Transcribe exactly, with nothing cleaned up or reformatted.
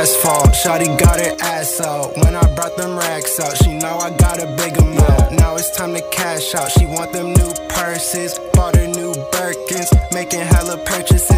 asphalt. Shawty got her ass out when I brought them racks out. She know I got a big amount. Now it's time to cash out. She want them new purses, bought her new Birkins, making hella purchases.